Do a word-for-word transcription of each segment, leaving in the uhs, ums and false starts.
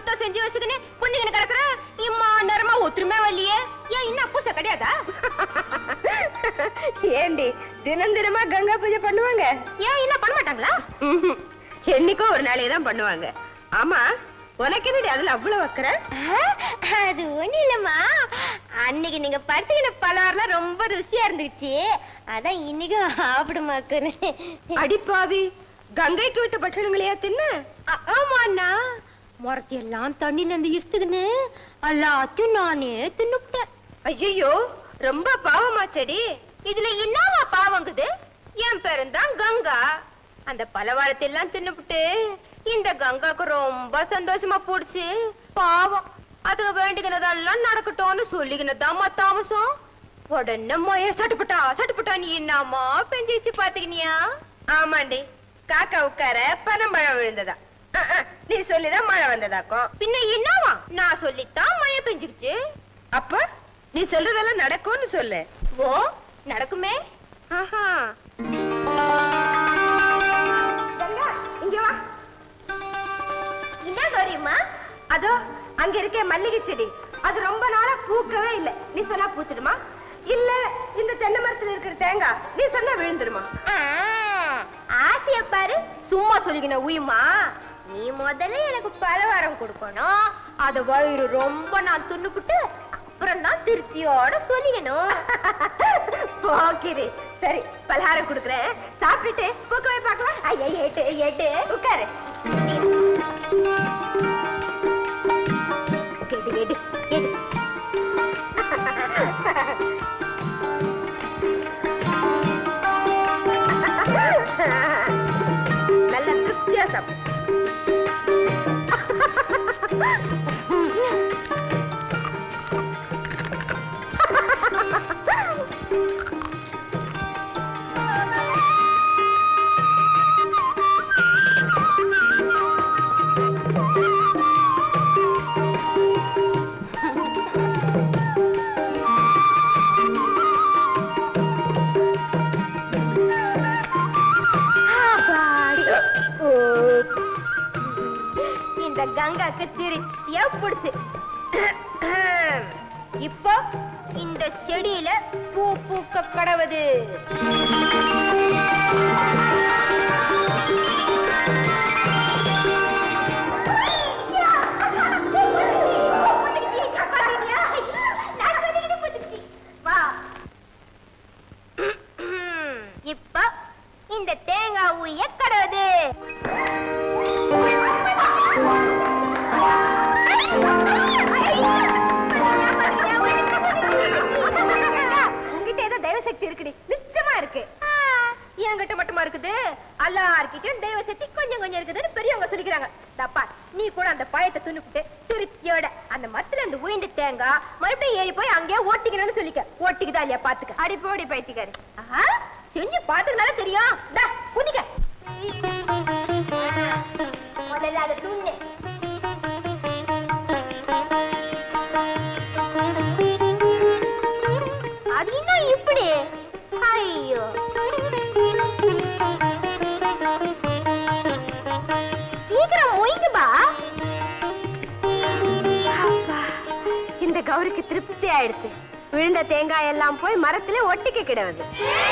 சுத்தம் செஞ்சு வச்சுக்கின்னு குந்திக்கின்னு கிடக்குற இம்மா நேரமா ஒத்துருமே வரலையே. ஏன் இன்னும் பூசை கிடையாதா? ஏண்டி தினம் தினமா கங்கா பூஜை பண்ணுவாங்க? ஏன் இன்னும் பண்ண மாட்டாங்களா? என்னைக்கோ ஒரு நாளைக்கு தான் பண்ணுவாங்க. ஆமா, உனக்கு என்னடி அதுல அவ்வளவு வைக்கிற? அது ஒண்ணு இல்லம்மா, அன்னைக்கு நீங்க படுத்துக்கின பலவரெல்லாம் ரொம்ப ருசியா இருந்துச்சு, அதான் இன்னைக்கு சாப்பிடுமாக்குன்னு. அடிப்பாவி, கங்கைக்கு விட்ட பட்சணங்களையா தின்ன? ஆமா அண்ணா, முறத்தி எல்லாம் தண்ணில இருந்து இஸ்துக்குன்னு எல்லாத்தையும் நானே தின்னுட்டேன். ஐயோ, ரொம்ப பாவமாச்சடி. இதுல என்னவா பாவங்குது? என் பேருந்தான் கங்கா. அந்த பலவாரத்தை எல்லாம் தின்னுபிட்டு இந்த கங்காக்கு ரொம்ப சந்தோஷமா போடுச்சு. பாவம், அதுக்கு வேண்டிக்கினதெல்லாம் நடக்கட்டும்னு சொல்லிக்கினதாமா தாமசம். உடனே மய சட்டுப்பட்டா சட்டுப்பட்டா நீ என்னமா பெஞ்சிச்சு பாத்துக்கினியா? ஆமாண்டி, காக்கா உட்கார பனம்பழம் விழுந்ததா. நீ சொல்லிதான் மழை வந்ததாக்கும். பின்ன என்னவா? நான் சொல்லித்தான் மழை பெஞ்சுக்குச்சு. அப்ப நீ சொல்றதெல்லாம் நடக்கும்னு சொல்லு. ஓ, நடக்குமே. ஆஹா, இங்க வா. என்ன கௌரியம்மா? அதோ அங்க இருக்க மல்லிகை செடி, அது ரொம்ப நாளா பூக்கவே இல்லை. நீ சொன்னா பூத்துடுமா? இல்ல இந்த தென்னை மரத்துல இருக்கிற தேங்காய் நீ சொன்னா விழுந்துருமா? ஆசைய பாரு, சும்மா சொல்லிக்கின உயுமா. நீ முதல்ல எனக்கு பலகாரம் கொடுக்கணும், அத வயிறு ரொம்ப நான் துண்ணுபிட்டு அப்புறம் தான் திருப்தியோட சொல்லிக்கணும். போக்கிரி, சரி பலகாரம் கொடுக்குறேன், சாப்பிட்டுட்டு பூக்கவே பார்க்கலாம். ஐயா, ஏட்டு ஏட்டு உட்காரு. கேட்டு கேட்டு கேட்டு. நல்ல திருப்தியா சாப்பிடு. இந்த கங்காக்கு திருப்தியா பிடிச்சு. இப்போ இந்த செடியில பூ பூக்க கடவுது. இப்ப இந்த தேங்காய் ஊய கடவுது. உங்ககிட்ட ஏதோ தெய்வ சக்தி இருக்குடி, நிச்சயமா இருக்கு. என்கிட்ட மட்டுமா இருக்குது? எல்லார்கிட்டயும் தெய்வ சக்தி கொஞ்சம் கொஞ்சம் இருக்குதுன்னு பெரியவங்க சொல்லிக்கிறாங்க. தப்பா, நீ கூட அந்த பழத்தை துணுக்கிட்டு திருப்தியோட அந்த மரத்துல இருந்து உயிந்து தேங்காய் மறுபடியும் ஏறி போய் அங்கேயே ஓட்டிக்கணும்னு சொல்லிக்க. ஓட்டிக்குதா இல்லையா பாத்துக்க. அடி போடி பைத்தியக்காரி. ஆஹா, செஞ்சு பாத்துக்கனால தெரியும். குதிக்க முதல்ல அதை தூங்க. அது இன்னும் இப்படி. ஐயோ, சீக்கிரம் மொய்ங்குபா. இந்த கௌரிக்கு திருப்தி ஆயிடுச்சு. விழுந்த தேங்காய் எல்லாம் போய் மரத்திலே ஒட்டிக்க கிடவுது.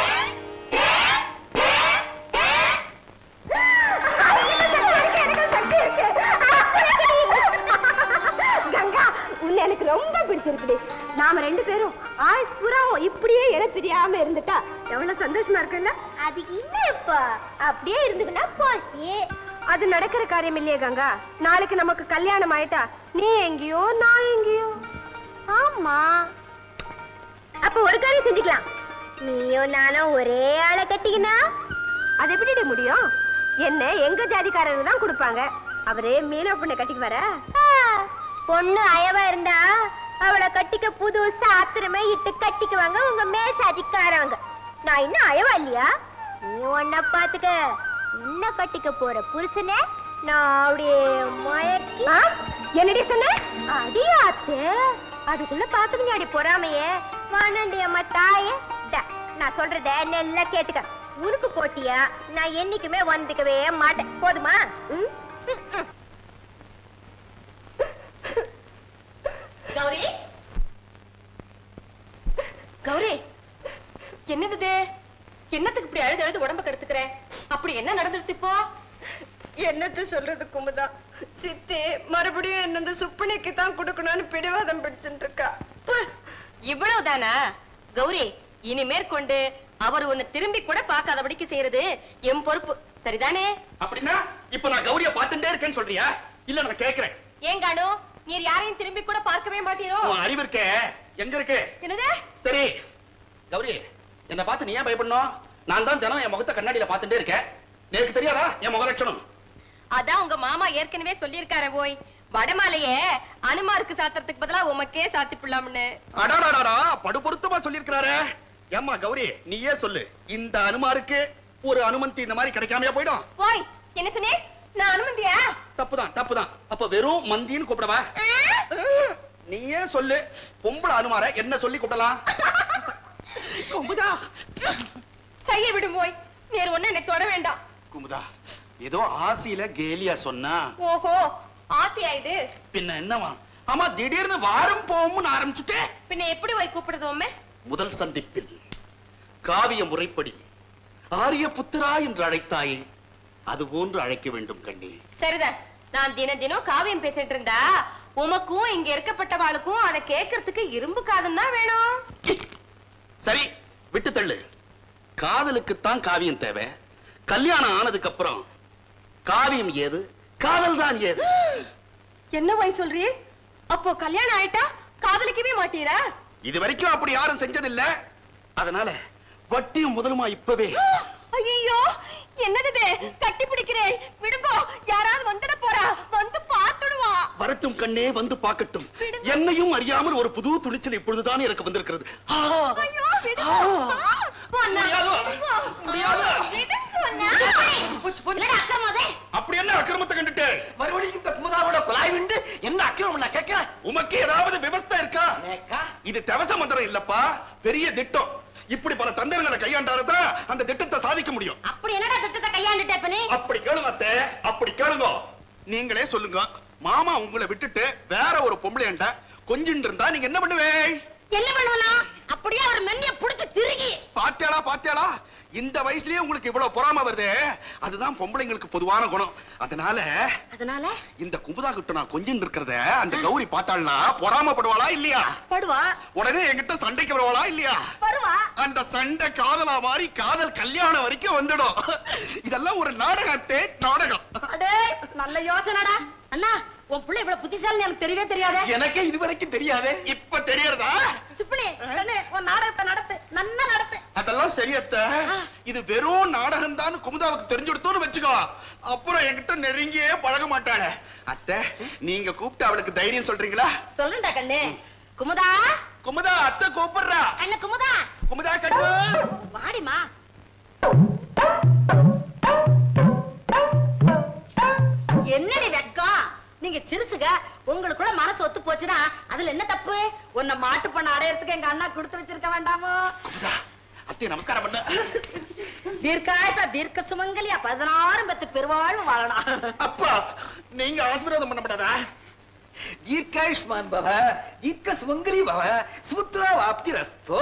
கங்கா, உன்னை எனக்கு ரொம்ப பிடிச்சிருக்குடி. நாம ரெண்டு பேரும் ஆயுஸ் புறாவும் இப்படியே இழப்பிரியாம இருந்துட்டா எவ்வளவு சந்தோஷமா இருக்குல்ல? அதுக்கு இன்னும் இப்ப அப்படியே இருந்துக்குன்னா போச்சு. அது நடக்கிற காரியம் இல்லையே கங்கா. நாளைக்கு நமக்கு கல்யாணம் ஆயிட்டா நீ எங்கேயோ நான் எங்கேயோ. ஆமா, அப்ப ஒரு காரியம் செஞ்சுக்கலாம். நீயும் நானும் ஒரே ஆளை கட்டிக்கினா அது எப்படி முடியும்? என்ன எங்க ஜாதிக்காரங்க தான் கொடுப்பாங்க. அவரே மீனா பொண்ணை கட்டிக்கு வர. பொண்ணு அயவா இருந்தா அவளை கட்டிக்க புதுசா ஆத்திரமே இட்டு கட்டிக்குவாங்க உங்க மேசாதிக்காரவங்க. நான் இன்னும் அயவா இல்லையா? நீ ஒன்ன பாத்துக்க. இன்ன கட்டிக்க போற புருஷனே நான் அப்படியே மயக்கி. என்னடி சொன்ன? அடியாத்து, அதுக்குள்ள பாத்துக்கங்க அடி பொறாமையே. வானண்டி அம்மா தாயே, நான் சொல்றத நல்லா கேட்டுக்க. உனக்கு போட்டியா நான் என்னைக்குமே வந்துக்கவே மாட்டேன். போதுமா? கௌரி கௌரி என்னது என்னத்துக்கு இப்படி அழுது அழுது உடம்ப கெடுத்துக்கிற? அப்படி என்ன நடந்துருச்சு இப்போ? என்னத்த சொல்றது குமுதா, சித்தி மறுபடியும் என்ன சுப்பனிக்கு தான் கொடுக்கணும்னு பிடிவாதம் பிடிச்சுட்டு இருக்கா. இவ்வளவுதானா? கௌரி, இனி மேற்கொண்டு அவர் உன்னை திரும்பி கூட பார்க்காதபடிக்கு செய்யறது என் பொறுப்பு, சரிதானே? அப்படின்னா இப்ப நான் கௌரிய பார்த்துட்டே இருக்கேன்னு சொல்றியா? இல்ல நான் கேக்குறேன். ஏன் காணு, நீர் யாரையும் திரும்பி கூட பார்க்கவே மாட்டீரோ? அறிவு இருக்கே, எங்க இருக்கு? என்னது? சரி கௌரி, என்ன பார்த்து நீ ஏன் பயப்படணும்? நான் தான் தினம் என் முகத்தை கண்ணாடியில பார்த்துட்டே இருக்கேன். எனக்கு தெரியாதா என் முக லட்சணம்? அதான் உங்க மாமா ஏற்கனவே சொல்லியிருக்காரு, போய் வடமாலையே அனுமாருக்கு சாத்துறதுக்கு பதிலா உமக்கே சாத்தி பிள்ளாம்னு. அடாடாடா, படு பொருத்தமா சொல்லியிருக்கிறாரே. ஏம்மா கௌரி, நீயே சொல்லு, இந்த அனுமாருக்கு ஒரு அனுமந்தி இந்த மாதிரி கிடைக்காமையா போயிடும்? போய் என்ன சொன்னே? நான் அனுமந்தியா? தப்புதான் தப்புதான். அப்ப வெறும் மந்தின்னு கூப்பிடவா? நீயே சொல்லு, பொம்பளை அனுமார என்ன சொல்லி கூப்பிடலாம்? குமுதா, கையை விடும் போய். வேற ஒண்ணு என்னை தொட வேண்டாம். குமுதா, ஏதோ ஆசையில கேலியா சொன்னா. ஓஹோ, ஆசையா இது? பின்ன என்னவா? ஆமா, திடீர்னு வாரம் போகும்னு ஆரம்பிச்சுட்டே. பின்ன எப்படி போய் கூப்பிடுறோமே? முதல் சந்திப்பில் காவிய முறைப்படி ஆரிய புத்திரா என்று அழைத்தாயே, அது போன்று அழைக்க வேண்டும் கண்ணே. சரிதான். நான் தினம் தினம் காவியம் பேசிட்டு இருந்தா உமக்கும் இங்க இருக்கப்பட்டவாளுக்கும் அதை கேட்கறதுக்கு இரும்பு காதும் தான் வேணும். சரி, விட்டு தள்ளு. காதலுக்குத்தான் காவியம் தேவை. கல்யாணம் ஆனதுக்கு அப்புறம் காவியம் ஏது, காதல் தான் ஏது. என்ன போய் சொல்றீ? அப்போ கல்யாணம் ஆயிட்டா காதலிக்கவே மாட்டீரா? இது வரைக்கும் அப்படி யாரும் செஞ்சதில்ல. அதனால வட்டியும் முதலுமா இப்பவே. ஐயோ, என்னது கட்டி பிடிக்கிறேன், விடுங்கோ. யாராவது வந்துட போறா, வந்து பார்த்துடுவா. வரட்டும் கண்ணே, வந்து பார்க்கட்டும். என்னையும் அறியாமல் ஒரு புது துணிச்சல் இப்பொழுதுதான் எனக்கு வந்திருக்கிறது. ஐயோ, விடுங்கோ. அப்படி என்ன அக்கிரமத்தை கண்டுட்டு மறுபடியும் இந்த குமுதாவோட குழாய் விண்டு என்ன அக்கிரமம் நான் கேட்கிறேன்? உமக்கு ஏதாவது விவஸ்தை இருக்கா? இது தவச மந்திரம் இல்லப்பா, பெரிய திட்டம். இப்படி பல தந்திரங்களை கையாண்டாதான் அந்த திட்டத்தை சாதிக்க முடியும். அப்படி என்னடா திட்டத்தை கையாண்டுட்டே? அப்படி கேளுங்க அத்தை, அப்படி கேளுங்க. நீங்களே சொல்லுங்க, மாமா உங்களை விட்டுட்டு வேற ஒரு பொம்பளையண்ட கொஞ்சின்னு இருந்தா நீங்க என்ன பண்ணுவே? என்ன பண்ணுவனா? அப்படியே ஒரு மெல்லிய புடிச்சு திருகி. பாத்தியாளா பாத்தியாளா, இந்த வயசுலயே உங்களுக்கு இவ்வளவு பொறாம வருது. அதுதான் பொம்பளைங்களுக்கு பொதுவான குணம். அதனால அதனால இந்த குமுதா கிட்ட நான் கொஞ்சின்னு இருக்கிறத அந்த கௌரி பார்த்தாள்னா பொறாமப்படுவாளா இல்லையா? படுவா. உடனே என்கிட்ட சண்டைக்கு வருவாளா இல்லையா? வருவா. அந்த சண்டை காதலா மாறி காதல் கல்யாணம் வரைக்கும் வந்துடும். இதெல்லாம் ஒரு நாடகத்தே நாடகம். அடே, நல்ல யோசனைடா. அண்ணா, உன் பிள்ளை இவ்வளவு புத்திசாலி எனக்கு தெரியவே தெரியாதே. எனக்கே இது வரைக்கும் தெரியாதே, இப்ப தெரியறதா? சுப்பனி, அண்ணே, உன் நாடகத்தை நடத்து, நல்லா நடத்து. அதெல்லாம் சரியத்த. இது வெறும் நாடகம் தான் குமுதாவுக்கு தெரிஞ்சுடுத்தோன்னு வச்சுக்கோ, அப்புறம் என்கிட்ட நெருங்கியே பழக மாட்டாளே. அத்தை, நீங்க கூப்பிட்டு அவளுக்கு தைரியம் சொல்றீங்களா? சொல்லுண்டா கண்ணே. குமுதா, குமுதா, அத்தை கூப்பிடுறா. அண்ணே குமுதா, குமுதா கண்ணு வாடிமா. என்னடி வெக்கம்? நீங்க சிறுசுக, உங்களுக்குள்ள மனசு ஒத்து போச்சுன்னா அதுல என்ன தப்பு? உன்னை மாட்டு பண்ண அடையறதுக்கு எங்க அண்ணா கொடுத்து வச்சிருக்க வேண்டாமோ? அத்தை நமஸ்காரம் பண்ண. தீர்க்காயசா தீர்க்க சுமங்கலியா பதினாறு பத்து பெருவாழ்வு வாழணும். அப்பா, நீங்க ஆசீர்வாதம் பண்ணப்படாதா? தீர்க்காயுஷ்மான் பவ, தீர்க்க சுமங்கலி பவ, சுபுத்ரா வாப்தி ரஸ்தோ.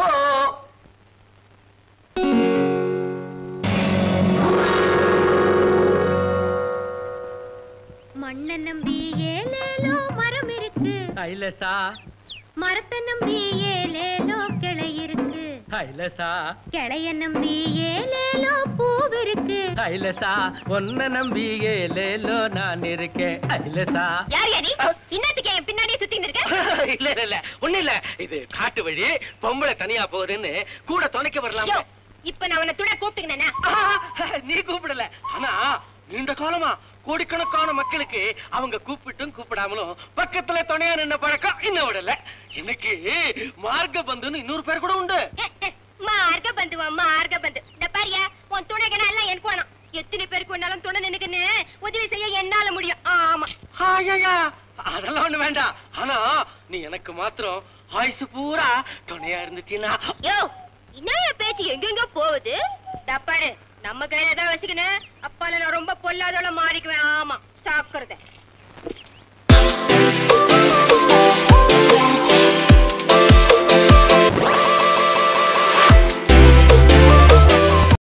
மண்ணை நம்பி ஏலேலோ மரம் இருக்கு, ஐலசா. மரத்தை நம்பி ஏலேலோ கிளை இருக்கு, ஐலசா. கிளைய நம்பி ஏலேலோ பூவு இருக்கு. ஐலசா, ஒன்ன நம்பி ஏலேலோ நான் இருக்கேன். ஐலசா. யார் யாரி? இன்னத்துக்கு என் பின்னாடியே சுத்திட்டு இருக்க? இல்ல இல்ல இல்ல, ஒண்ணு இல்ல. இது காட்டு வழி, பொம்பளை தனியா போகுதுன்னு கூட துணைக்க வரலாம். இப்ப நான் உன்னை துணை கூப்பிட்டுக்கினேனா? நீ கூப்பிடல, ஆனா நீண்ட காலமா கோடிக்கணக்கான மக்களுக்கு அவங்க கூப்பிட்டும் கூப்பிடாமலும் பக்கத்துல துணையா நின்ன பழக்கம் இன்னும் விடல. எனக்கு மார்க்க பந்துன்னு இன்னொரு பேர் கூட உண்டு. மார்க்க பந்துவா, மார்க்க பந்து. இந்த பாரியா, உன் துணைக்கு நல்லா எனக்கு வேணும். எத்தனை பேருக்கு ஒன்னாலும் துணை நினைக்குன்னு உதவி செய்ய என்னால முடியும். ஆமா, அதெல்லாம் ஒண்ணு வேண்டாம். ஆனா நீ எனக்கு மாத்திரம் ஆயுசு பூரா துணையா இருந்துட்டீனா. யோ, என்ன பேச்சு எங்கெங்க போகுது? பாரு, நம்ம கையில தான் வச்சுக்கணும். அப்பா நான் ரொம்ப பொல்லாதோட மாறிக்குவேன். ஆமா, சாக்குறத.